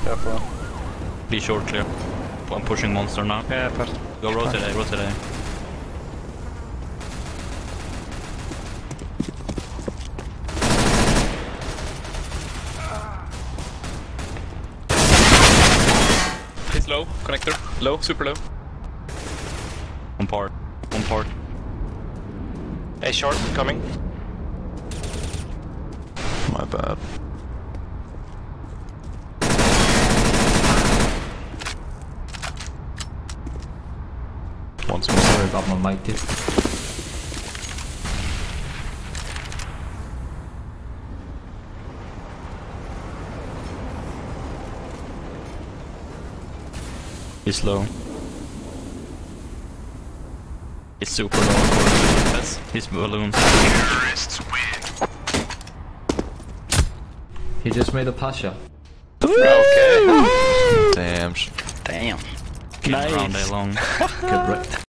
Careful. Be short clear. I'm pushing monster now. Yeah, first. Go rotate A, rotate A. He's low. Connector. Low. Super low. One part. One part. A short coming. My bad. Once more. Sorry about my mic, dude. He's low. He's super low. That's his balloons. He just made a pasha. Okay. Damn. Damn. Came around day long. Good right.